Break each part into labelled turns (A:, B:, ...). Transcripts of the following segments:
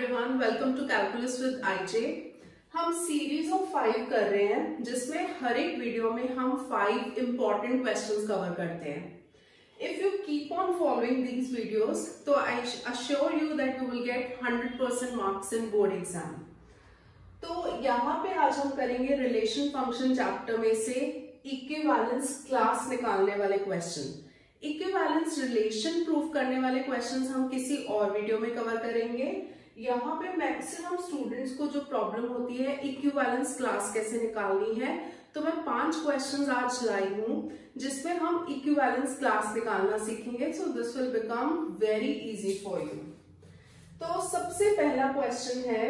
A: Everyone, welcome to calculus with IJ. हम series of 5 कर रहे हैं जिसमें हर एक वीडियो में हम 5 इंपॉर्टेंट क्वेश्चंस कवर करते हैं। If you keep on following these videos तो I assure you that you will get 100% marks in board exam. तो यहाँ पे आज हम करेंगे रिलेशन फंक्शन चैप्टर में से इक्विवेलेंस क्लास निकालने वाले क्वेश्चन। इक्विवेलेंस रिलेशन प्रूफ करने वाले क्वेश्चंस हम किसी और वीडियो में कवर करेंगे। यहाँ पे मैक्सिमम स्टूडेंट्स को जो प्रॉब्लम होती है इक्विवेलेंस क्लास कैसे निकालनी है, तो मैं 5 क्वेश्चंस आज लाई हूँ जिसमें हम इक्विवेलेंस क्लास निकालना सीखेंगे। So this will become very easy for you. तो सबसे पहला क्वेश्चन है,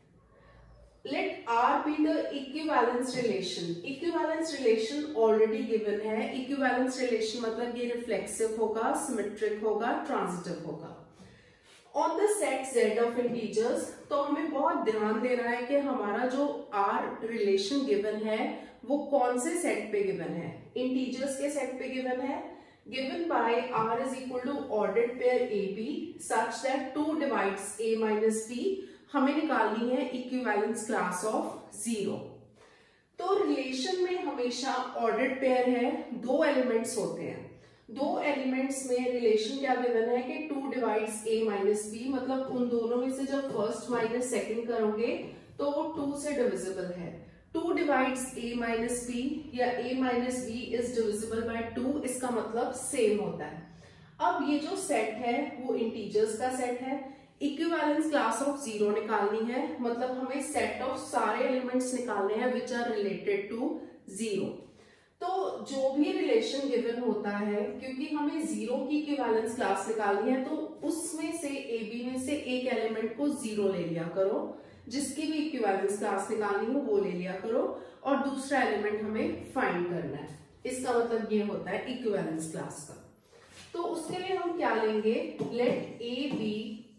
A: let R be the equivalence relation। equivalence relation already given है। equivalence relation मतलब ये reflexive होगा, symmetric होगा, transitive होगा। On the set Z of integers, तो हमें बहुत ध्यान देना है कि हमारा जो R relation given है वो कौन से सेट पे गिवन है। इंटीजर्स के सेट पे गिवन है, given by R is equal to ordered pair AB such that 2 divides A minus B। हमें निकालनी है इक्विवेलेंस क्लास ऑफ 0। तो रिलेशन में हमेशा ऑर्डर्ड पेयर है, 2 एलिमेंट्स होते हैं। 2 एलिमेंट्स में रिलेशन क्या गिवन है कि 2 डिवाइड्स A माइनस B, मतलब उन दोनों में से जब फर्स्ट माइनस सेकेंड करोगे तो वो 2 से डिविजिबल है। 2 डिवाइड्स A माइनस B या A minus B is divisible by 2, इसका मतलब सेम होता है। अब ये जो सेट है वो इंटीजर्स का सेट है। इक्विवेलेंस क्लास ऑफ 0 निकालनी है, मतलब हमें सेट ऑफ सारे एलिमेंट्स निकालने हैं विच आर रिलेटेड टू 0। तो जो भी रिलेशन गिवन होता है, क्योंकि हमें 0 की इक्विवेलेंस क्लास निकालनी है तो उसमें से AB में से एक एलिमेंट को 0 ले लिया करो, जिसकी भी इक्विवेलेंस क्लास निकालनी हो वो ले लिया करो, और दूसरा एलिमेंट हमें फाइंड करना है। इसका मतलब ये होता है इक्विवेलेंस क्लास का। तो उसके लिए हम क्या लेंगे, let A B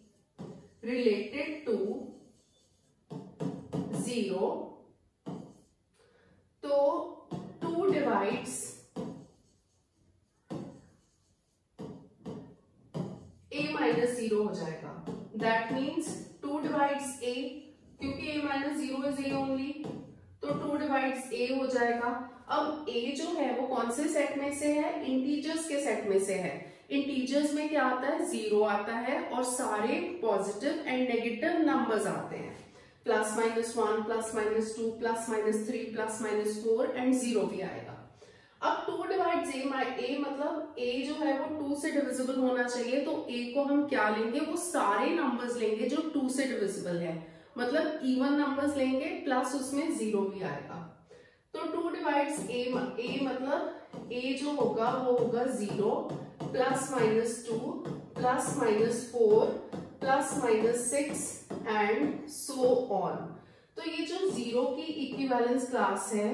A: related to 0, तो 2 divides A minus 0 हो जाएगा। That means 2 divides A, क्योंकि A minus 0 is A only, तो 2 divides A हो जाएगा। अब A जो है वो कौन से सेट में से है, इंटीजर्स के सेट में से है। इंटीजर्स में क्या आता है, 0 आता है और सारे पॉजिटिव एंड नेगेटिव नंबर्स आते हैं, plus minus 1, plus minus 2, plus minus 3, plus minus 4 and 0 भी आएगा। अब 2 डिवाइड्स A मतलब A जो है वो 2 से डिविजिबल होना चाहिए, तो A को हम क्या लेंगे, वो सारे नंबर्स लेंगे जो 2 से डिविजिबल है, मतलब इवन नंबर्स लेंगे प्लस उसमें 0 भी आएगा। तो 2 डिवाइड्स A मतलब A जो होगा वो होगा 0, plus minus 2, plus minus 4, plus minus 6 and so on. तो ये जो 0 की इक्विवेलेंस क्लास है,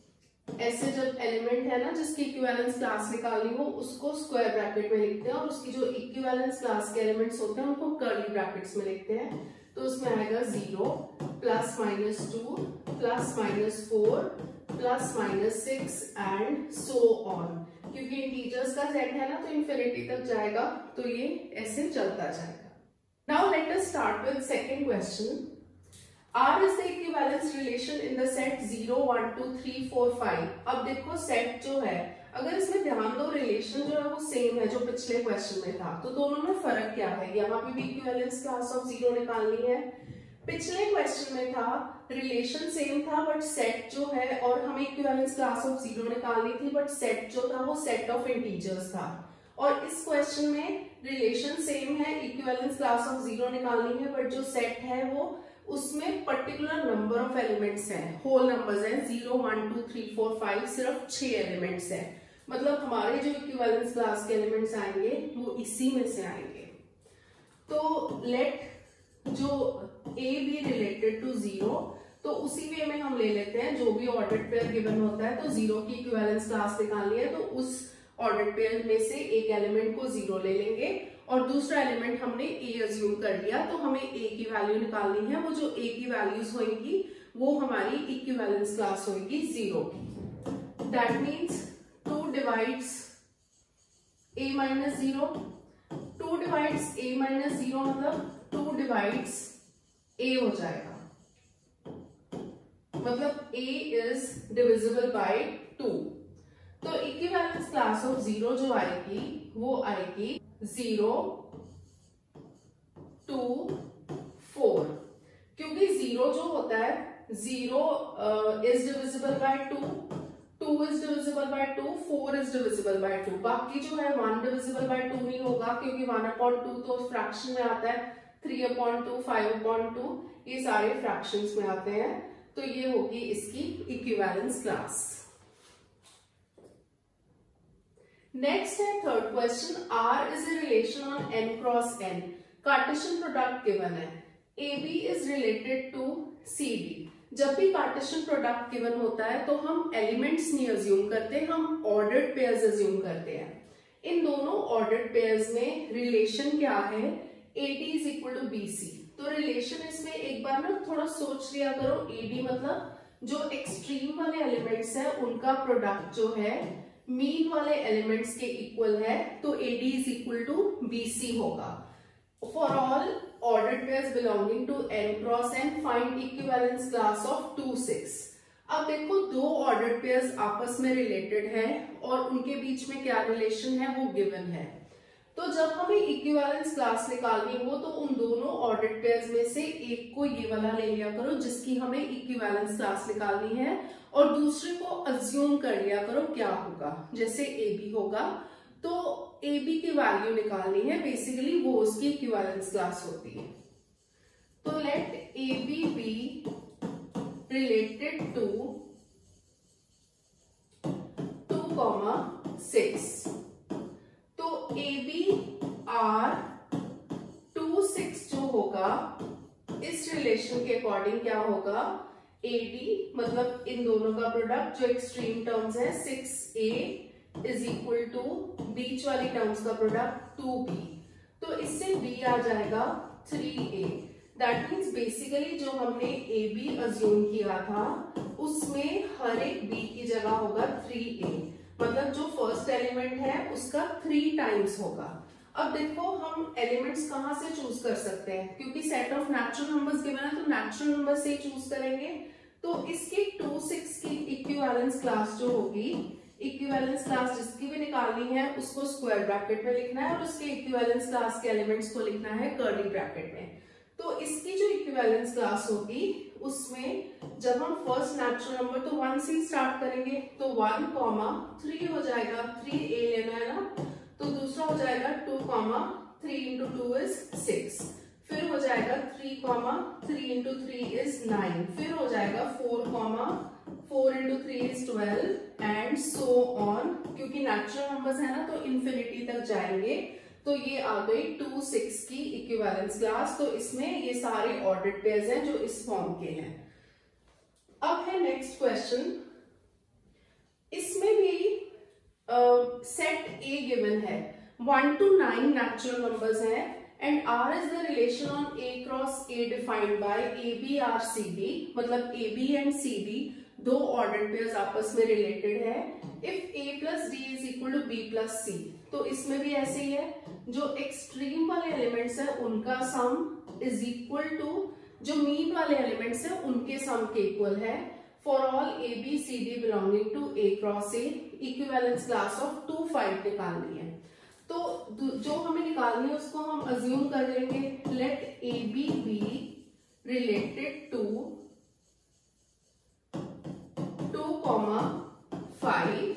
A: ऐसे जब एलिमेंट है ना जिसकी इक्विवेलेंस क्लास निकालनी हो उसको स्क्वायर ब्रैकेट में लिखते हैं, और उसकी जो इक्विवेलेंस क्लास के एलिमेंट्स होते हैं उनको कर्ली ब्रैकेट्स में लिखते हैं। तो उसमें आएगा 0, plus minus 2, plus minus 4, plus minus 6 and so on. क्योंकि इंटीजर्स का सेट है ना तो इन्फिनिटी तक जाएगा, तो ये ऐसे चलता जाएगा। Now let us start with second question. R is the equivalence relation in the set 0, 1, 2, 3, 4, 5। अब देखो सेट जो है, अगर इसमें ध्यान दो रिलेशन जो है वो सेम है जो पिछले क्वेश्चन में था, तो दोनों में फर्क क्या है, यहाँ पे भी इक्विवेलेंस क्लास ऑफ 0 निकालनी है। पिछले क्वेश्चन में था रिलेशन सेम था बट सेट जो है, और हमें इक्विवेलेंस क्लास ऑफ 0 निकालनी थी बट सेट जो था वो सेट ऑफ इंटीजर्स था। और इस क्वेश्चन में रिलेशन सेम है, इक्विवेलेंस क्लास ऑफ 0 निकालनी है, बट जो सेट है वो उसमें पर्टिकुलर नंबर ऑफ एलिमेंट्स हैं, होल नंबर्स हैं, 0, 1, 2, 3, 4, 5, सिर्फ 6 एलिमेंट्स हैं। मतलब हमारे जो इक्विवेलेंस क्लास के एलिमेंट्स आएंगे वो इसी में से आएंगे। तो लेट जो A बी रिलेटेड टू 0, तो उसी वे में हम ले लेते हैं, जो भी ऑर्डर्ड पेयर गिवन होता है तो 0 की इक्विवेलेंस क्लास निकालनी है, तो उस ऑर्डर्ड पेयर में से एक एलिमेंट को 0 ले लेंगे और दूसरा एलिमेंट हमने A अज्यूम कर लिया, तो हमें A की वैल्यू निकालनी है। वो जो A की वैल्यूज होंगी वो हमारी इक्विवेलेंस क्लास होगी 0 की। That means 2 divides A minus 0, 2 divides A minus 0 मतलब 2 डिवाइड्स A हो जाएगा, मतलब A इज डिविजिबल बाय 2। तो इक्विवेलेंस क्लास ऑफ 0 जो आएगी वो आएगी 0, 2, 4, क्योंकि 0 जो होता है 0 is divisible by 2, 2 is divisible by 2, 4 is divisible by 2। बाकी जो है 1 डिविजिबल बाय 2 नहीं होगा, क्योंकि 1/2 तो फ्रैक्शन में आता है, 3/2, 5/2 ये सारे फ्रैक्शंस में आते हैं। तो ये होगी इसकी इक्विवेलेंस क्लास। नेक्स्ट है third question, R is a relation on n cross n। Cartesian product given है, AB is related to CD। जब भी कार्टेशियन प्रोडक्ट गिवन होता है तो हम एलिमेंट्स नहीं अज्यूम करते, हम ऑर्डर्ड पेयर्स अज्यूम करते हैं। इन दोनों ऑर्डर्ड पेयर्स में रिलेशन क्या है, AD is equal to BC। तो रिलेशन इसमें एक बार ना थोड़ा सोच लिया करो, AD मतलब जो एक्सट्रीम वाले एलिमेंट्स है उनका प्रोडक्ट जो है मीन वाले एलिमेंट्स के इक्वल है, तो AD is equal to BC होगा। For all ordered pairs belonging to n cross n, find equivalence class of 2, 6। अब देखो दो ordered pairs आपस में रिलेटेड है और उनके बीच में क्या रिलेशन है वो गिवन है। तो जब हमें इक्विवेलेंस क्लास निकालनी हो तो उन दोनों ordered pairs में से एक को ये वाला ले लिया करो जिसकी हमें इक्विवेलेंस क्लास निकालनी है, और दूसरे को अज्यूम कर लिया करो क्या होगा। जैसे AB होगा तो AB की वैल्यू निकालनी है, बेसिकली वो उसकी इक्विवेलेंस क्लास होती है। तो let AB be related to 2, 6। तो AB R 2, 6 जो होगा इस रिलेशन के अकॉर्डिंग क्या होगा, AD मतलब इन दोनों का प्रोडक्ट जो एक्सट्रीम टर्म्स है 6A इज इक्वल टू बीच वाली टर्म्स का प्रोडक्ट 2B। तो इससे B आ जाएगा 3A। दैट मीन्स बेसिकली जो हमने AB अज्यूम किया था उसमें हर एक B की जगह होगा 3A, मतलब जो फर्स्ट एलिमेंट है उसका 3 टाइम्स होगा। अब देखो हम एलिमेंट्स कहां से चूज कर सकते हैं, क्योंकि set of natural numbers given है तो नेचुरल नंबर से चूज करेंगे। तो इसकी 2, 6 की इक्विवेलेंस क्लास जो होगी, इक्विवेलेंस क्लास जिसकी भी निकालनी है उसको स्क्वायर ब्रैकेट में लिखना है और उसके इक्विवेलेंस क्लास के एलिमेंट्स को लिखना है कर्ली ब्रैकेट में। तो इसकी जो इक्विवेलेंस क्लास होगी उसमें जब हम फर्स्ट नेचुरल नंबर तो 1 से स्टार्ट करेंगे, तो 1, 3 हो जाएगा, 3A लेना है ना। तो दूसरा हो जाएगा 2, 3 into 2 is 6। फिर हो जाएगा 3, 3 into 3 is 9। फिर हो जाएगा 4, 4 into 3 is 12 and so on, क्योंकि नेचुरल नंबर्स है ना तो इंफिनिटी तक जाएंगे। तो ये आ गई 2, 6 की इक्विवेलेंस क्लास। तो इसमें ये सारे ऑर्डर्ड पेयर्स हैं जो इस फॉर्म के हैं। अब है नेक्स्ट क्वेश्चन, इसमें भी सेट A गिवन है, 1 to 9 नेचुरल नंबर्स हैं and R is the relation on A cross A defined by AB R CD, मतलब AB and CD दो ऑर्डर्ड पेयर्स आपस में रिलेटेड है। If A plus D is equal to B plus C, तो इसमें भी ऐसे ही है, जो एक्सट्रीम वाले एलिमेंट्स है उनका सम इज इक्वल टू जो मीन वाले एलिमेंट्स है उनके सम के इक्वल है। For all ABCD belonging to A cross A, equivalence class of 2, 5 निकालनी है। तो जो हमें निकालनी है उसको हम अज्यूम कर लेंगे, let AB be related to 2, 5।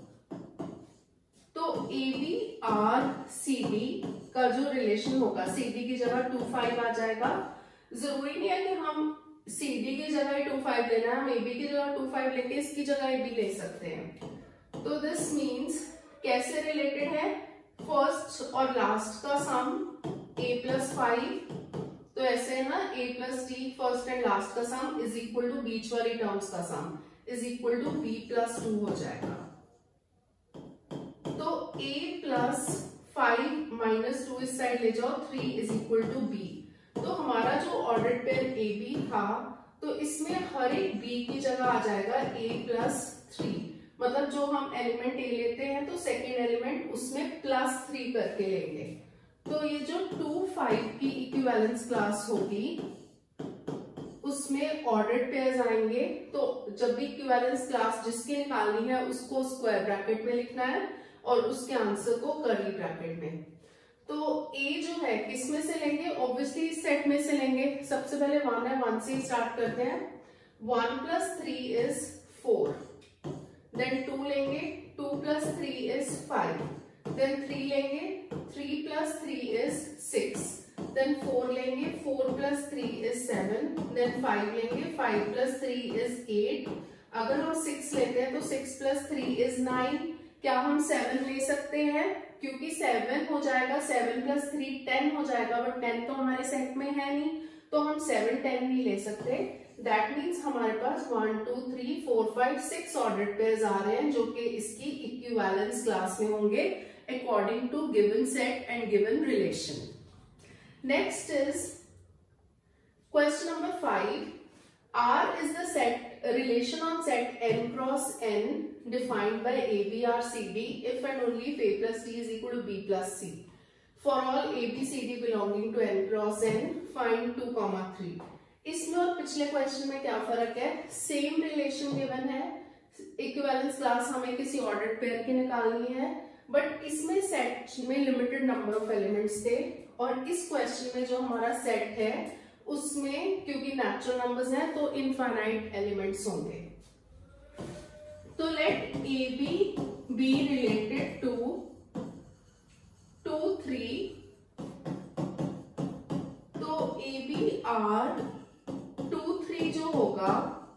A: तो AB R CD का जो रिलेशन होगा, CD की जगह 2, 5 आ जाएगा। जरूरी नहीं है कि हम CD की जगह 2, 5 लेना है, हम AB की जगह 2, 5 लेके इसकी जगह AB ले सकते हैं। तो दिस मीन्स कैसे रिलेटेड है, फर्स्ट और लास्ट का सम A plus 5, तो ऐसे है ना A plus D first and last का सम इज इक्वल टू बीच वाली टर्म्स का sum is equal to B plus 2 हो जाएगा। तो A plus 5 minus 2 इस साइड ले जाओ, 3 इज इक्वल टू B। तो हमारा जो ऑर्डर्ड पेयर AB था तो इसमें हर एक B की जगह आ जाएगा A plus 3, मतलब जो हम एलिमेंट A लेते हैं तो सेकेंड एलिमेंट उसमें +3 करके लेंगे। तो ये जो 2, 5 की इक्विवेलेंस क्लास होगी उसमें ऑर्डर्ड पेयर्स आएंगे। तो जब भी इक्विवेलेंस क्लास जिसकी निकालनी है उसको स्क्वायर ब्रैकेट में लिखना है और उसके आंसर को कर्ली ब्रैकेट में। तो ए जो है किस में से लेंगे, ऑब्वियसली इस सेट में से लेंगे। सबसे पहले 1 है, 1 से स्टार्ट करते हैं। 1 + 3 is 4, देन 2 लेंगे, 2 + 3 is 5, देन 3 लेंगे, 3 + 3 is 6, देन 4 लेंगे, 4 + 3 is 7, देन 5 लेंगे, 5 + 3 is 8। अगर हम 6 लेते हैं तो 6 + 3 is 9। क्या हम 7 ले सकते हैं? क्योंकि 7 हो जाएगा, 7 + 3 10 हो जाएगा, बट 10 तो हमारे सेट में है नहीं, तो हम 7 10 नहीं ले सकते। दैट मीन्स हमारे पास 1 2 3 4 5 6 ऑर्डर्ड पेयर्स आ रहे हैं जो कि इसकी इक्विवेलेंस क्लास में होंगे according to given set and given relation. Next is question number 5। R is the set relation on set n cross n defined by A, B, R, C, D if and only if A plus D is equal to B plus C. For all A, B, C, D belonging to n cross n, find 2, 3. इसमें और पिछले question में क्या फर्क है? Same relation given है, equivalence class हमें किसी ऑर्डर्ड पेयर की निकालनी है, बट इसमें सेट में लिमिटेड नंबर ऑफ एलिमेंट्स थे और इस क्वेश्चन में जो हमारा सेट है उसमें क्योंकि नेचुरल नंबर्स हैं तो इनफाइनाइट एलिमेंट्स होंगे। तो let a b related to 2 3, तो ए बी आर 2 3 जो होगा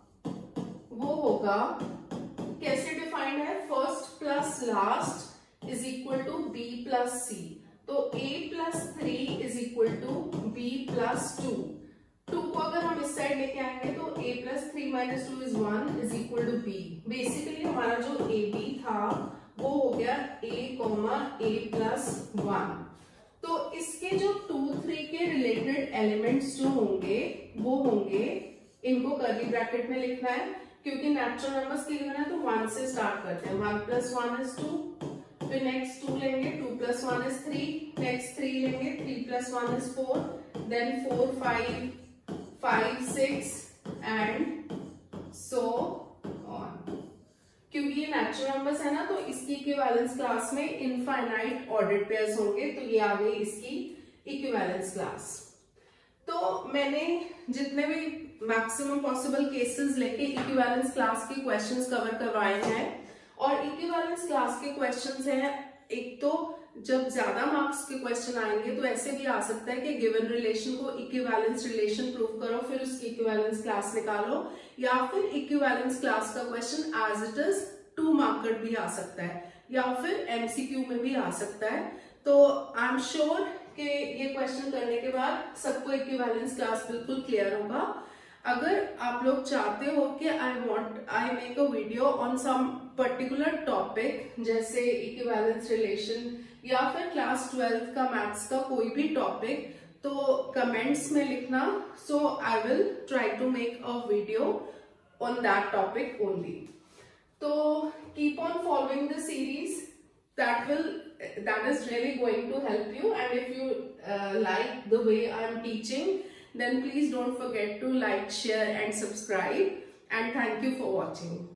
A: वो होगा कैसे डिफाइंड है? First plus last is equal to b plus c. तो a + 3 is equal to b + 2। 2 को अगर हम इस साइड लेके आएंगे तो a + 3 - 2 is 1 is equal to b। Basically हमारा जो a b था वो हो गया a, a + 1। तो इसके जो 2 3 के रिलेटेड एलिमेंट्स जो होंगे वो होंगे, इनको कर्ली ब्रैकेट में लिखना है क्योंकि नेचुरल नंबर्स के गिवन है तो 1 से स्टार्ट करते हैं। 1 + 1 is 2, फिर नेक्स्ट 2 लेंगे, 2 + 1 is 3, नेक्स्ट 3 लेंगे, 3 + 1 is 4, then 4 5 5 6 and so on. क्योंकि ये नेचुरल नंबर्स है ना तो इसकी इक्विवेलेंस क्लास में इनफाइनाइट ऑर्डर्ड पेयर्स होंगे, तो ये आ गई इसकी इक्विवेलेंस क्लास। तो मैंने जितने भी मैक्सिमम पॉसिबल केसेस लेके इक्विवेलेंस क्लास के क्वेश्चंस कवर करवाए हैं और इक्विवेलेंस क्लास के क्वेश्चंस हैं, एक तो जब ज्यादा मार्क्स के क्वेश्चन आएंगे तो ऐसे भी आ सकता है कि गिवन रिलेशन को इक्विवेलेंस रिलेशन प्रूव करो फिर उसकी इक्विवेलेंस क्लास निकालो, या फिर इक्विवेलेंस क्लास का question as it is 2 marker भी आ सकता है या फिर एमसीक्यू में भी आ सकता है। तो आई एम श्योर कि ये क्वेश्चन करने के बाद सबको इक्विवेलेंस क्लास बिल्कुल क्लियर होगा। अगर आप लोग चाहते हो कि I make a video on some particular topic जैसे इक्विवेलेंस रिलेशन या फिर क्लास 12th का मैथ्स का कोई भी टॉपिक, तो कमेंट्स में लिखना, so I will try to make a video on that topic only. तो keep on following the series, that is really going to help you, and if you like the way I'm teaching, then please don't forget to like, share and subscribe, and thank you for watching.